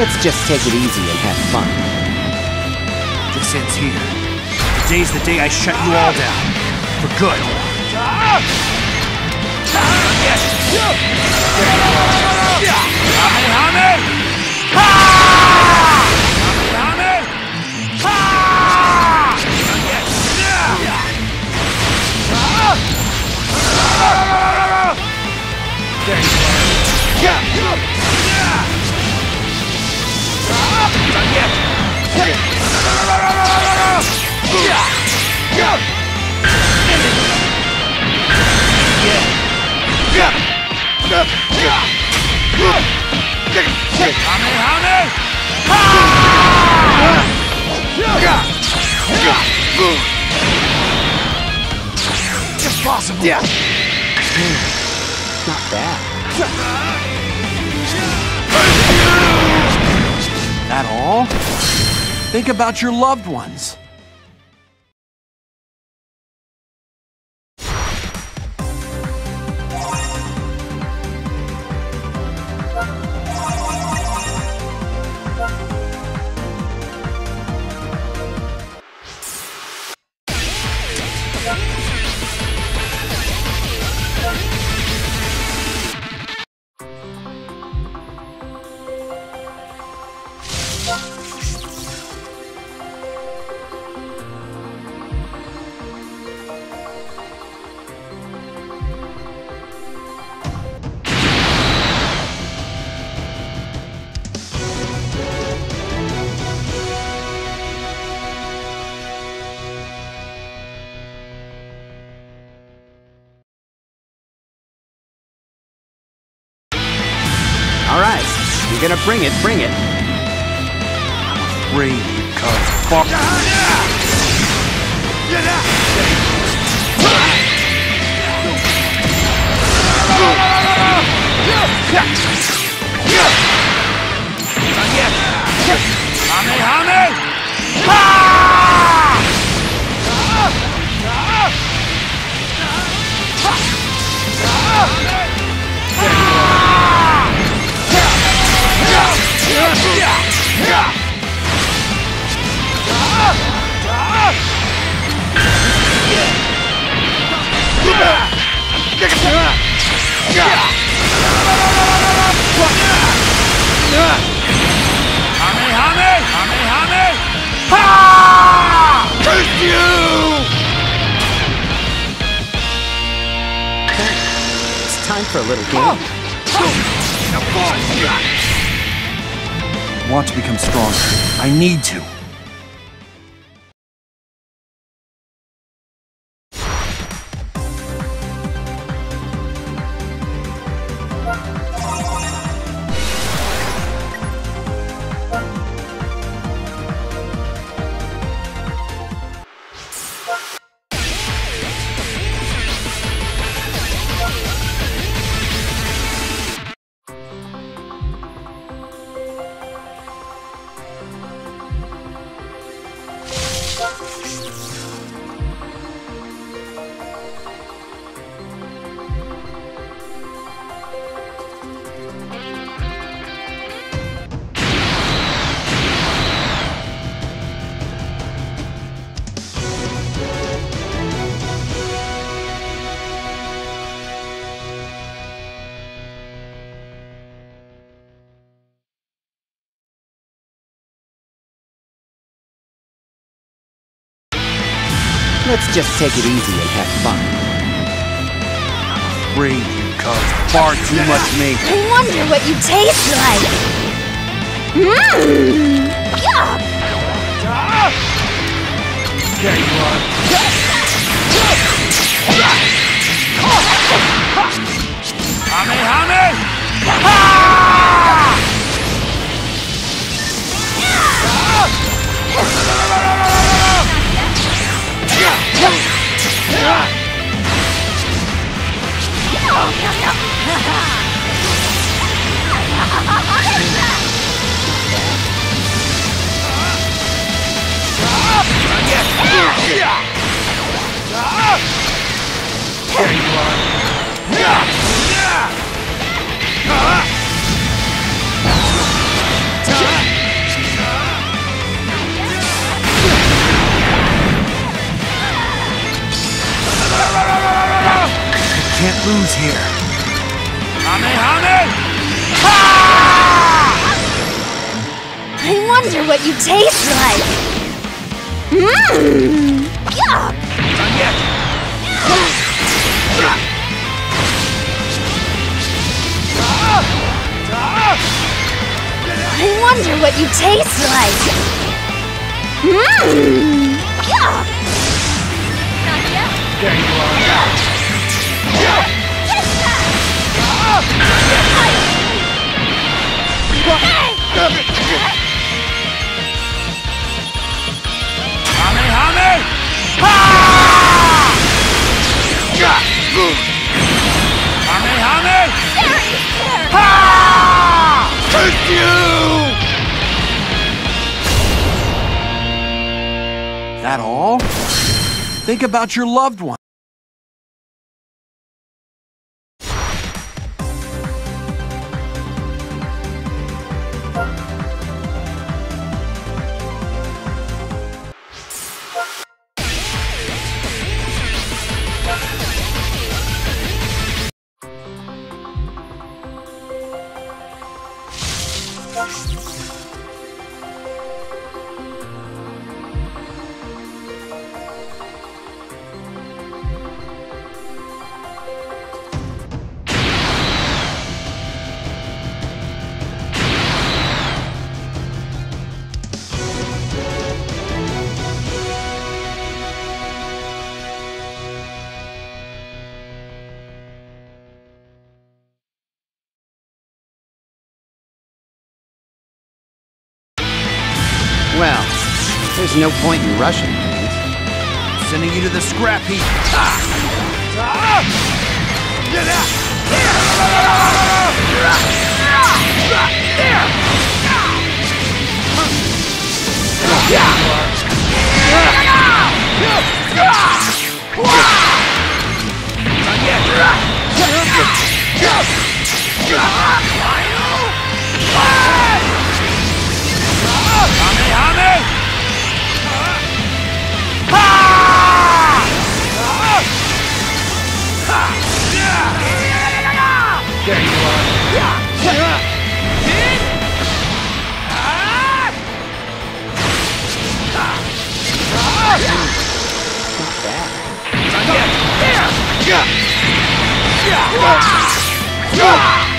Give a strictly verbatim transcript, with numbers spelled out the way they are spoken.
Let's just take it easy and have fun. This ends here. Today's the day I shut you all down. For good. There you are. It's possible. Yeah. Not bad. That all? Think about your loved ones. All right, you're gonna bring it, bring it. Afraid because fuck. It's time for a little game. I want to become stronger. I need to. Let's just take it easy and have fun. Afraid you cause far too much me. I wonder what you taste like. Mmm. Yuck. There you are. Hame, hame! There you are. can't lose here. Hame, I wonder what you taste like. Mmm. Yuck. Done yet? I wonder what you taste like. Mmm. Yuck. Not yet. There you are. Hame, Hame! Ha! Hame, Hame! Ha! Curse you! That all? Think about your loved one. Well, there's no point in rushing things. Sending you to the scrap heap. Ah! Ah! Get out! There! Hame, Hame! Ha! There you are. Not bad. There!